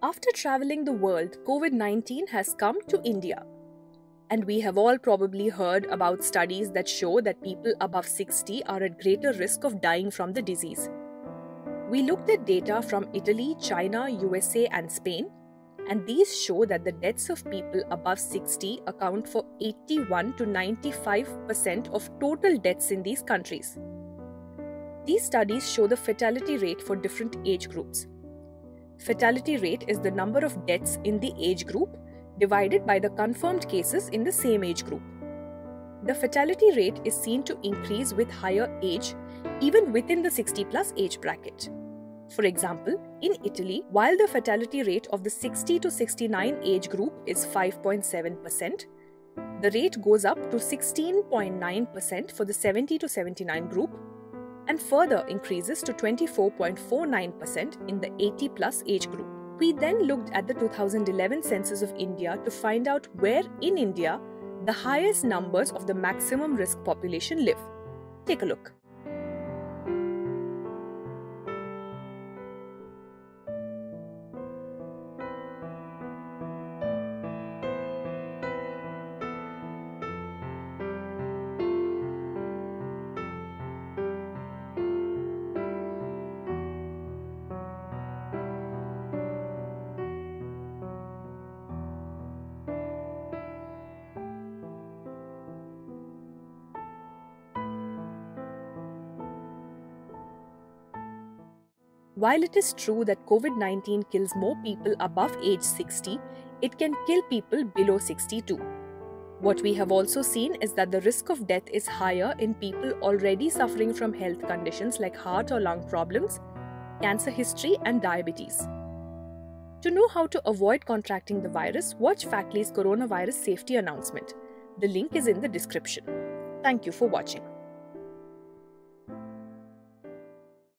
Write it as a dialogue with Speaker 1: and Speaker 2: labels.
Speaker 1: After traveling the world, COVID-19 has come to India. And we have all probably heard about studies that show that people above 60 are at greater risk of dying from the disease. We looked at data from Italy, China, USA, and Spain, and these show that the deaths of people above 60 account for 81 to 95% of total deaths in these countries. These studies show the fatality rate for different age groups. Fatality rate is the number of deaths in the age group divided by the confirmed cases in the same age group. The fatality rate is seen to increase with higher age, even within the 60+ age bracket. For example, in Italy, while the fatality rate of the 60 to 69 age group is 5.7%, the rate goes up to 16.9% for the 70 to 79 group, and further increases to 24.49% in the 80+ age group. We then looked at the 2011 census of India to find out where in India the highest numbers of the maximum risk population live. Take a look. While it is true that COVID-19 kills more people above age 60, it can kill people below 62. What we have also seen is that the risk of death is higher in people already suffering from health conditions like heart or lung problems, cancer history, and diabetes. To know how to avoid contracting the virus, watch Factcheck's coronavirus safety announcement. The link is in the description. Thank you for watching.